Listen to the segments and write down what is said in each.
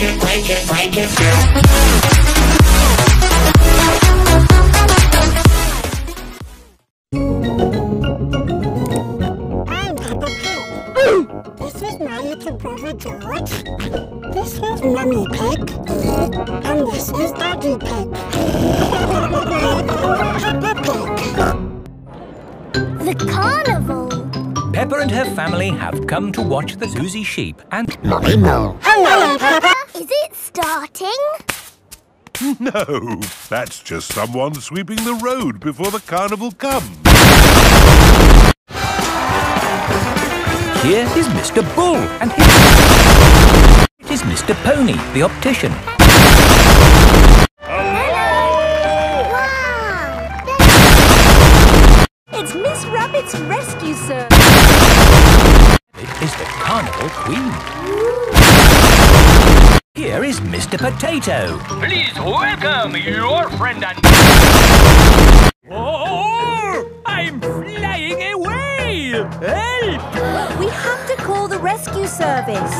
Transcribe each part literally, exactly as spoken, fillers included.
break it, break it, break it. I'm Peppa Pig. This is my little brother George. This is Mummy Pig. And this is Daddy Pig. Peppa Pig. The carnival. Peppa and her family have come to watch the Susie sheep and Mummy Moo. Hello, Peppa. Is it starting? No, that's just someone sweeping the road before the carnival comes. here is Mister Bull and his... It is Mister Pony, the optician. It's Miss Rabbit's rescue service. It is the Carnival Queen. Here is Mister Potato. Please welcome your friend and... Oh, I'm flying away! Help! We have to call the rescue service.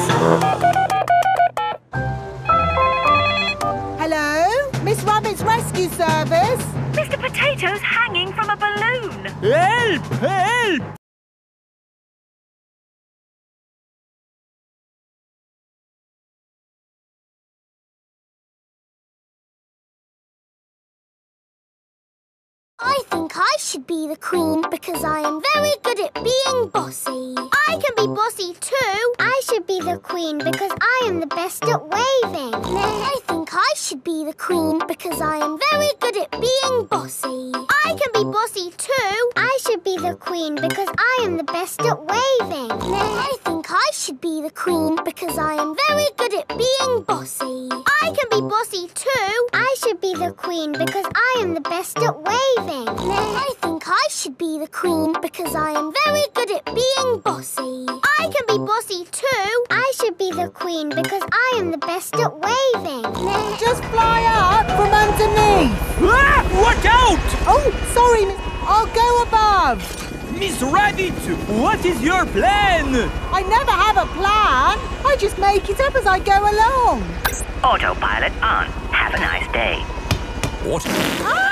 Hello? Miss Rabbit's rescue service? Mister Potato's hanging from a balloon. Help! Help! I think I should be the queen because I am very good at being bossy. I can be bossy too. I should be the queen because I am the best at waving. I think I should be the queen because I am very good at being bossy. I can be bossy too. I should be the queen because I am the best at waving. I think I should be the queen because I am very good at being bossy. I can be bossy too. I should be the queen because I am the best at waving. I think I should be the queen because I am very good at being bossy. I can be bossy too. I should be the queen because I am the best at waving. Just fly up from underneath. Ah! Watch out! Oh, sorry, Miss... I'll go above. Miss Rabbit, what is your plan? I never have a plan. I just make it up as I go along. Autopilot on. Have a nice day. What? Ah!